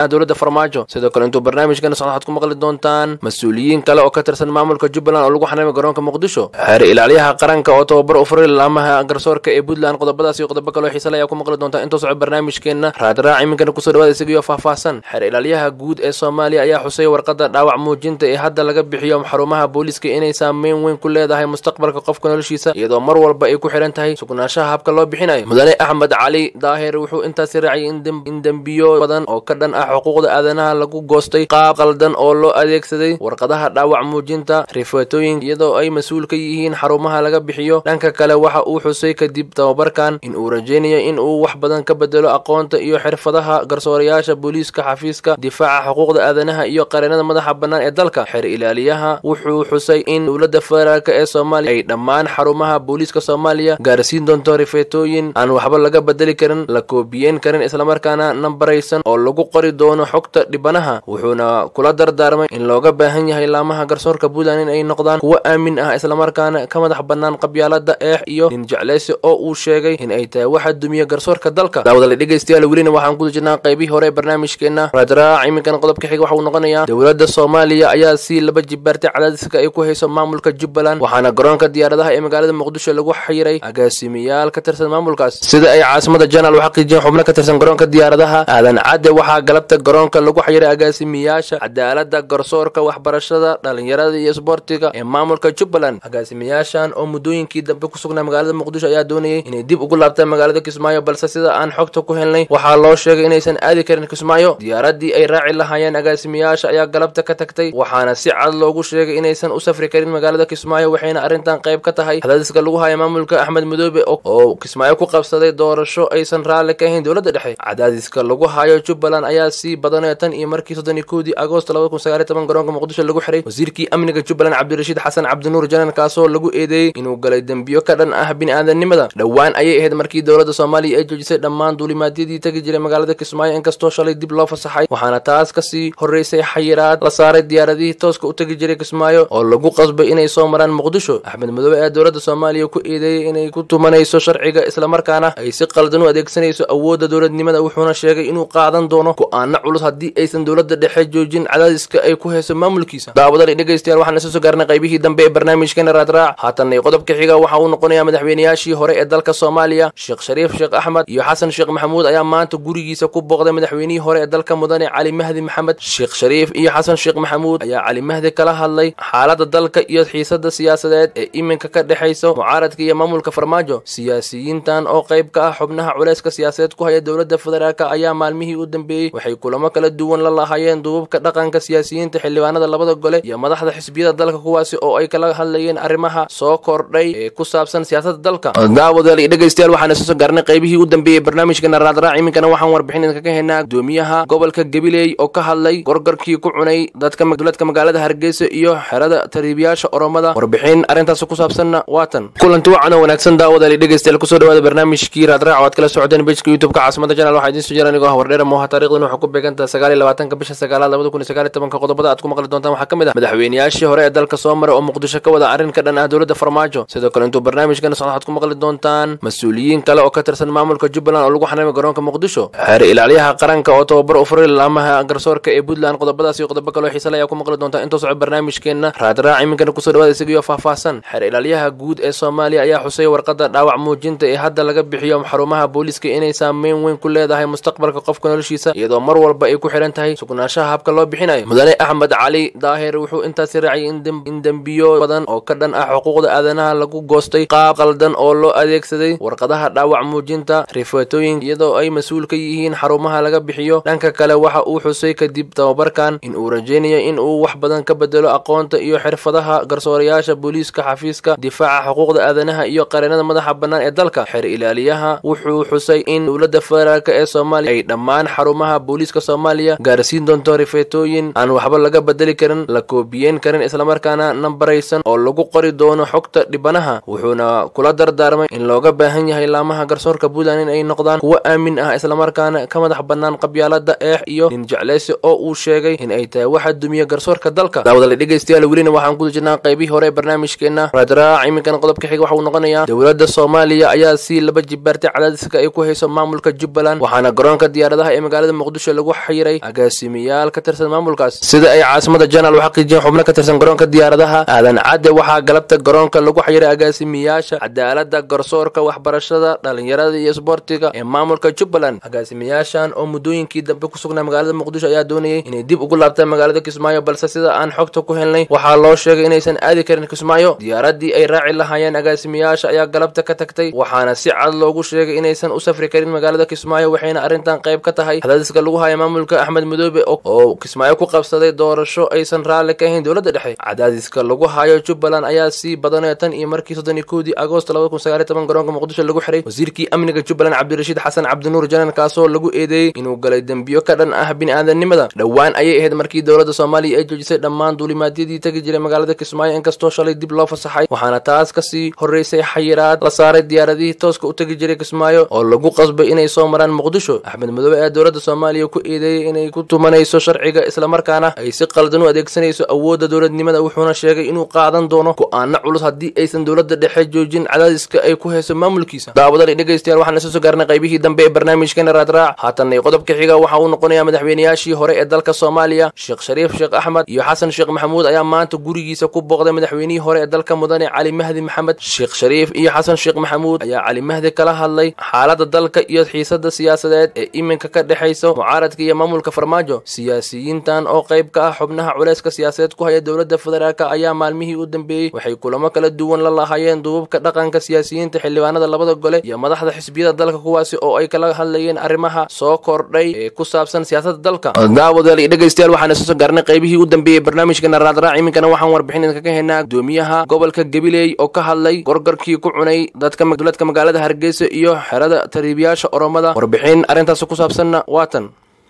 dowladda Farmaajo. Sidoo kale intuu barnaamijkan saxaad ku maqli doontaan mas'uuliyiin kale oo ka tirsan maamulka Jubbaland oo lagu xanaamay garoonka Muqdisho. Xeer ilaaliyaha qaranka oo tababar u furay laamaha garsoorka ee Puntland qodobadaas iyo qodobo kale oo xiiso leh ayaa ku maqli doontaan intuu socod barnaamijkeena raadraac iminkana ku soo dhawaada isaga faahfaahsan. Xeer ilaaliyaha guud ee Soomaaliya ayaa xusay warqadda dhaawac muujinta ee hadda laga bixiyo xarumaha booliska inay saameyn weyn ku leedahay mustaqbalka qofka noloshiisa iyadoo mar walba ay ku xiran tahay sugnaanshaha habka loo bixinayo. Mudane Axmed Cali Daahir wuxuu intaas raacay in dambiyo badan oo ka dhan ah xuquuqda aadanaha lagu goostay qaab qaldan oo loo adeegsaday warqadaha dhaawac muujinta rifootooyin iyadoo ay mas'uul ka yihiin xarumaha laga bixiyo. Dhanka kale waxa uu xusay kadib tababarkan in uu rajeynayo in uu wax badan ka bedelo aqoonta iyo xirfadaha garsoorayaasha booliska xafiiska difaaca xuquuqda aadanaha iyo qareennada madaxa bannaan ee dalka. Xeer ilaaliyaha wuxuu xusay in dowladda federaalk ee Soomaaliya ay dhammaan xarumaha booliska Soomaaliya gaarsiin doonto rifootooyin aan waxba laga bedeli karin, la koobiyeyn karin, isla markaana nambaraysan oo lagu qori doono xogta dhibanaha. Wuxuuna kula dardaarmay in looga baahan yahay laamaha garsoorka Puntland in ay noqdaan kuwo aamin ah isla markaana ka madax bannaan qabyaalada eex iyo nin jecleysi oo uu sheegay in ay tahay waxa dumiya garsoorka dalka. Daawadale dhegeystayaal welina waxaan ku jirnaa qaybihii hore ee barnaamijkeena raadraac iminkana qodobka xiga waxa uu noqonayaa dowladda Soomaaliya ayaa si laba jibaartay cadaadiska ay ku hayso maamulka Jubbaland waxaana garoonka diyaaradaha ee magaalada Muqdisho lagu xiray agaasimayaal ka tirsan maamulkaas. Sida ay caasimada Janaal waxa xaqiijiyeen xubno ka tirsan garoonka diyaaradaha aadan cadde waxaa galabta garoonka lagu xiray agaasimayaasha cadaaladda, garsoorka, waxbarashada, dhalinyarada iyo isboortiga ee maamulka Jubbaland. Agaasimayaashan oo muddooyinkii dambe ku sugnaa magaalada Muqdisho ayaa doonayay inay dib ugu laabtaan magaalada Kismaayo balse sida aan xogta ku helnay waxaa loo sheegay inaysan aadi karin Kismaayo. Diyaaradii ay raaci lahaayeen agaasimayaasha ayaa galabta ka tagtay waxaana si cad loogu sheegay inaysan u safri karin magaalada Kismaayo waxayna arrintan qayb ka tahay cadaadiska lagu hayo maamulka Axmed Madoobe oo Kismaayo ku qabsaday doorasho aysan raalli ka ahayn dowladda dhexe. Cadaadiska lagu hayo Jubbaland ayaa sii badanaya tan iyo markii 31 Agoosto 2019 garoonka Muqdisho lagu xiray wasiirkii amniga Jubbaland Cabdirashiid Xasan Cabdinuur Janan kaasoo lagu eedeeyay inuu galay dambiyo ka dhan ah bini'aadanimada. Dhowaan ayay ahayd markii dowladda Soomaaliya ay joojisay dhammaan duulimaadyadii tagi jiray magaalada Kismaayo inkastoo shalay dib loo fasaxay waxaana taas kasii horeysay xayiraad la saaray diyaaradihii tooska u tagi jiray Kismaayo oo lagu qasbay inay soo maraan Muqdisho. Axmed Madoobe ayaa dowladda Soomaaliya ku eedeeyay inay ku tumanayso sharciga isla markaana ay si qaldan u adeegsanayso awoodda dowladnimada wuxuuna sheegay inuu qaadan doono go'aano culus haddii aysan dowladda dhexe joojin cadaadiska ay ku hayso maamulkiisa. Daawadale dhegeystayaal waxaan isoo gaarnay qaybihii dambe ee barnaamijkeena raadraac haatanna qodobka xiga waxa uu noqonayaa madaxweynayaashii hore ee dalka Soomaaliya Sheekh Shariif Sheekh Axmed iyo Xasan Sheekh Maxamuud ayaa maanta gurigiisa ku booqday madaxweynihii hore ee dalka Mudane Cali Mahdi Maxamed. Sheekh Shariif iyo Xasan Sheekh Maxamuud ayaa Cali Mahdi kala hadlay xaaladda dalka iyo xiisadda siyaasadeed ee iminka ka dhaxaysa mucaaradka iyo maamulka Farmaajo. Siyaasiyiintan oo qayb ka ah xubnaha culayska siyaasadeed ku haya dowladda federaalk ayaa maalmihii u dambeeyay waxay kulamo kala duwan la lahaayeen duubabka dhaqanka siyaasiyiinta xildhibaanada labada gole iyo madaxda xisbiyada dalka kuwaasi oo ay kala hadlayeen arrimaha soo kordhay ee ku saabsan siyaasadda dalka. Daawadale dhegeystayaal waxaan isoo gaarnay qaybihii u dambeeyay barnaamijkeena raadraac iminkana waxaan warbixin idinka haynaa gudoomiyaha gobolka Gabiley oo ka hadlay gorgorkii ku cunay dadka magaalada Hargeysa iyo xerada tariibiyaasha Oromada. Warbixin arrintaas ku saabsanna waatan kulanti wacan oo wanaagsan. Daawadale dhegeystayaal ku soo dhawaada barnaamijkii raadraac oo aad kala socdeen page-ka YouTube-ka caasimada Janaal waxaa idin soo jeeraa anigoo wardheer mooha taariikhdan waxa ku beegantaa 29 bisha 9 2019 qodobada aad ku maqli doontaan waxaa kamid ah madaxweynayaashii hore ee dalka soo maray oo Muqdisho ka wada arrin ka dhan ah dowladda Farmaajo. Sidoo kale intuu barnaamijkan saxaad ku maqli doontaan mas'uuliyiin kale oo ka tirsan maamulka Jubbaland oo lagu xanaamay garoonka Muqdisho. Xeer ilaaliyaha qaranka oo tababar u furay laamaha garsoorka ee Puntland qodobadaas iyo qodobo kale oo xiiso leh ayaa ku maqli doontaan intuu socod barnaamijkeena raadraac iminkana ku soo dhawaada isaga faahfaahsan. Xeer ilaaliyaha guud ee Soomaaliya ayaa xusay warqadda dhaawac muujinta ee hadda laga bixiyo xarumaha booliska inay saameyn weyn ku leedahay mustaqbalka qofka noloshiisa iyadoo mar walba ay ku xiran tahay sugnaanshaha habka loo bixinayo. Mudane Axmed Cali Daahir wuxuu intaas raacay in dambiyo badan oo ka dhan ah xuquuqda aadanaha lagu goostay qaab qaldan oo loo adeegsaday warqadaha dhaawac muujinta rifootooyin iyadoo ay mas'uul ka yihiin xarumaha laga bixiyo. Dhanka kale waxa uu xusay kadib tababarkan in uu rajeynayo in uu wax badan ka bedelo aqoonta iyo xirfadaha garsoorayaasha booliska xafiiska difaaca xuquuqda aadanaha iyo qareennada madaxa bannaan ee dalka. Xeer ilaaliyaha wuxuu xusay in dowladda federaalk ee Soomaaliya ay dhammaan xarumaha booliska Soomaaliya gaarsiin doonto rifootooyin aan waxba laga bedeli karin, la koobiyeyn karin, isla markaana nambaraysan oo lagu qori doono xogta dhibanaha. Wuxuuna kula dardaarmay in looga baahan yahay laamaha garsoorka Puntland in ay noqdaan kuwo aamin ah isla markaana ka madax bannaan qabyaalada eex iyo nin jecleysi oo uu sheegay in ay tahay waxa dumiya garsoorka dalka. Daawadale dhegeystayaal welina waxaan ku jirnaa qaybihii hore ee barnaamijkeena raadraac iminkana qodobka xiga waxa uu noqonayaa dowladda Soomaaliya ayaa si laba jibaartay cadaadiska ay ku hayso maamulka Jubbaland waxaana garoonka diyaaradaha ee magaalada Muqdisho muqdisho lagu xiray agaasimayaal ka tirsan maamulkaas sida ay caasimada janaal u xaqiijiyeen xubno ka tirsan garoonka diyaaradaha aadan cadde waxaa galabta garoonka lagu xiray agaasimayaasha cadaaladda garsoorka waxbarashada dhalinyarada iyo isboortiga ee maamulka Jubbaland agaasimayaashan oo muddooyinkii dambe ku sugnaa magaalada muqdisho ayaa doonayay inay dib ugu laabtaan magaalada Kismaayo balse sida aan xogta ku helnay waxaa loo sheegay inaysan aadi karin Kismaayo diyaaradii ay raaci lahaayeen agaasimayaasha ayaa galabta ka tagtay waxaana si cad loogu sheegay inaysan u safri karin magaalada Kismaayo waxayna arrintan qayb ka tahay hadaadiska lagu hayo maamulka Axmed Madoobe oo Kismaayo ku qabsaday doorasho aysan raalli ka ahayn dowladda dhexe cadaadiska lagu hayo Jubbaland ayaa sii badanaya tan iyo markii 31 Agoosto 2019 garoonka muqdisho lagu xiray wasiirkii amniga Jubbaland Cabdirashiid Xasan Cabdinuur Janan kaasoo lagu eedeeyay inuu galay dambiyo ka dhan ah bini'aadanimada dhawaan ayay ahayd markii dowladda Soomaaliya ay joojisay dhammaan duulimaadyadii tagi jiray magaalada Kismaayo inkastoo shalay dib loo fasaxay waxaana taas ka sii horeysay xayiraad la saaray diyaaradihii tooska u tagi jiray Kismaayo oo lagu qasbay inay soo maraan muqdisho Axmed Madoobe ee dowladda Soomaaliya ku eedeeyay inay ku tumanayso sharciga isla markaana ay si qaldan u adeegsanayso awoodda dowladnimada wuxuuna sheegay inuu qaadan doono go'aano culus haddii aysan dowladda dhexe joojin cadaadiska ay ku hayso maamulkiisa daawadada dhageystayaal waxaan soo gaarnay qaybihii dambe ee barnaamijkeena raadraac haatanay qodobka xiga waxa uu noqonayaa madaxweynayaashii hore ee dalka Soomaaliya Sheekh Shariif Sheekh Axmed iyo Xasan Sheekh Maxamuud ayaa maanta gurigiisa ku booqday madaxweynihii hore ee dalka mudane Cali Mahdi Maxamed Sheekh Shariif iyo Xasan Sheekh Maxamuud ayaa Cali Mahdi kala hadlay xaaladda dalka iyo xiisadda siyaasadeed ee iminka ka dhaxaysa mucaaradka iyo maamulka Farmaajo siyaasiyiintan oo qayb ka ah xubnaha culayska siyaasadeed ku haya dowladda federaalka ayaa maalmihii u dambeeyay waxay kulamo kala duwan la lahaayeen duubabka dhaqanka siyaasiyiinta xildhibaanada labada gole iyo madaxda xisbiyada dalka kuwaasi oo ay kala hadlayeen arrimaha soo kordhay ee ku saabsan siyaasadda dalka daawadayaal iyo dhageystayaal waxaan soo gaarnay qaybihii u dambeeyay barnaamijkeena raadraac iminkana waxaan warbixin idinka haynaa gudoomiyaha gobolka Gabiley oo ka hadlay gorgorkii ku cunay dadka magaalada Hargeysa iyo xerada tariibiyaasha Oromada warbixin arrintaas ku saabsanna waatan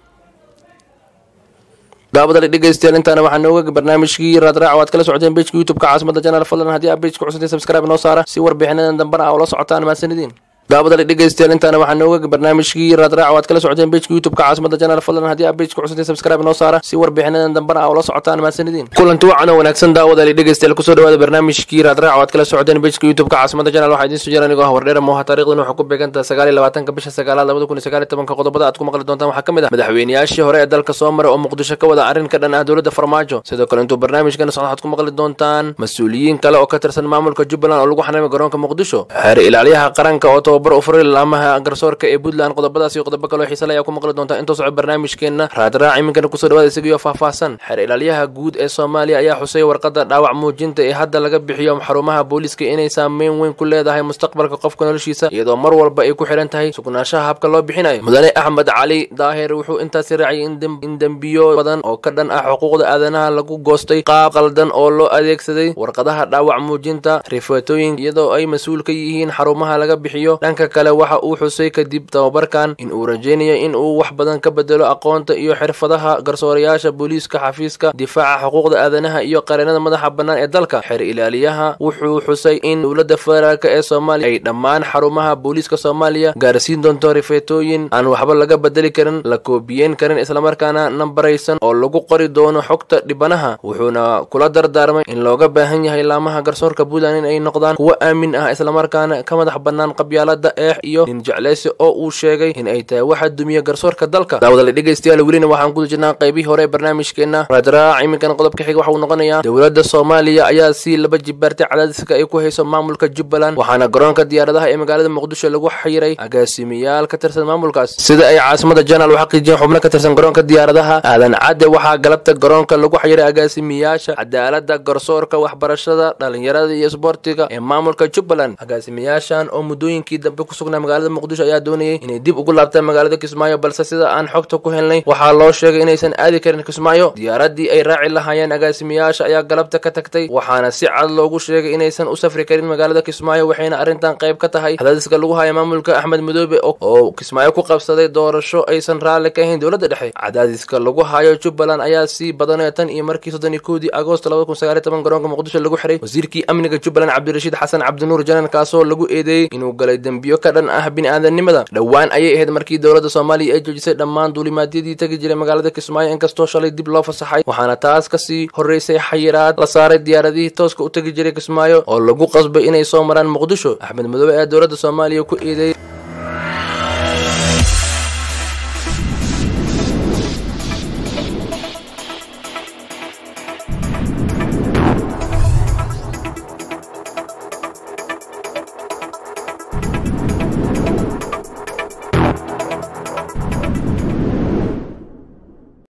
daawadayaal dhageystayaal intaana waxaan nooga barnaamijkii raadraac waad kala socoteen page YouTube-ka caasimada janaal fadlan haddii aad page ku cusubtay subscribe noo saara si warbixinadan dambana oo la socotaan maasanidin daawadayaal dhageystayaal intaana waxaan nooga barnaamijkii raadraac waad kala socoteen page YouTube-ka caasimada janaal fadlan haddii aad page ku cusubtay subscribe noo saara si warbixinadan dambana oo la socotaan maasanidin kulanti wacan oo wanaagsan daawadayaal dhageystayaal ku soo dhawaada barnaamijkii raadraac waad kala socoteen page YouTube-ka caasimada janaal waxaa idin soo jeeran anigoo wardheer mooha taariikhdan waxaa ku beegantaa 29 bisha 9 2019 qodobada aad ku maqli doontaan waxaa kamid ah madaxweynayaashii hore ee dalka soo maray oo muqdisho ka wada arrin ka dhan ah dowladda Farmaajo sidoo kale intuu barnaamijkan soo waxaad ku maqli doontaan mas'uuliyiin kale oo ka tirsan maamulka Jubbaland oo lagu xanaamay garoonka muqdisho xeer ilaaliyaha qaranka oo tababar u furay garsoorka ee Puntland qodobadaas iyo qodobo kale oo xiiso leh ayaa ku maqli doontaa inta soo barnaamijkeena raadraac iminkana ku soo dhawaada isaga faahfaahsan xeer ilaaliyaha guud ee Soomaaliya ayaa xusay warqadda dhaawac muujinta ee hadda laga bixiyo xarumaha booliska inay saameyn weyn ku leedahay mustaqbalka qofka noloshiisa iyadoo mar walba ay ku xiran tahay sugnaanshaha habka loo bixinayo mudane Axmed Cali Daahir wuxuu intaas raaciyay in dambiyo badan oo ka dhan ah xuquuqda aadanaha lagu goostay qaab qaldan oo loo adeegsaday warqadaha dhaawac muujinta rifootooyin iyadoo ay mas'uul ka yihiin xarumaha laga bixiyo dhanka kale waxa uu xusay kadib tababarkan in uu rajeynayo in uu wax badan ka bedelo aqoonta iyo xirfadaha garsoorayaasha booliiska xafiiska difaaca xuquuqda aadanaha iyo qareenada madaxa bannaan ee dalka xeer ilaaliyaha wuxuu xusay in dowladda federaalka ee Soomaaliya ay dhammaan xarumaha booliiska Soomaaliya gaarsiin doonto rifootooyin aan waxba laga bedeli karin la koobiyeen karin isla markaana nambaraysan oo lagu qori doono xogta dhibanaha wuxuuna kula dardaarmay in looga baahan yahay laamaha garsoorka Puntland in ay noqdaan kuwo aamin ah isla markaana ka madax bannaan qabyaalada iyo jeclaysi oo uu sheegay in ay tahay waxa dumiya garsoorka dalka daawadayaal dhageystayaal welina waxaan ku jirnaa qaybihii hore barnaamijkeena raadraac iminkana qodobka xiga waxa uu noqonayaa dowladda Soomaaliya ayaa si laba jibaartay cadaadiska ay ku hayso maamulka Jubbaland waxaana garoonka diyaaradaha ee magaalada muqdisho lagu xiray agaasimayaal ka tirsan maamulkaas sida ay caasimada janaal u xaqiijiyeen xubno ka tirsan garoonka diyaaradaha aadan cadde waxaa galabta garoonka lagu xiray agaasimayaasha cadaaladda garsoorka waxbarashada dhalinyarada iyo isboortiga ee maamulka Jubbaland agaasimayaashan oo muddooyinkii dambe ku sugnaa magaalada muqdisho ayaa doonayay inay dib ugu laabtaan magaalada Kismaayo balse sida aan xogta ku helnay waxaa loo sheegay inaysan aadi karin Kismaayo diyaaradii ay raaci lahaayeen agaasimayaasha ayaa galabta ka tagtay waxaana si cad loogu sheegay inaysan u safri karin magaalada Kismaayo waxayna arrintan qayb ka tahay hadaadiska lagu hayo maamulka Axmed Madoobe oo Kismaayo ku qabsaday doorasho aysan raalli ka ahayn dowladda dhexe cadaadiska lagu hayo Jubbaland ayaa sii badanaya tan iyo markii 31 Agoosto 2019 garoonka muqdisho lagu xiray wasiirkii amniga Jubbaland Cabdirashiid Xasan Cabdinuur Janan kaasoo lagu eedeeyay inuu galay dambiyo ka dhan ah bini'aadanimada dhawaan ayay ahayd markii dowladda Soomaaliya ay joojisay dhammaan duulimaadyadii tagi jiray magaalada Kismaayo inkastoo shalay dib loo fasaxay waxaana taas ka sii horeysay xayiraad la saaray diyaaradihii tooska u tagi jiray Kismaayo oo lagu qasbay inay soo maraan muqdisho Axmed Madoobe ee dowladda Soomaaliya ku eedeeyay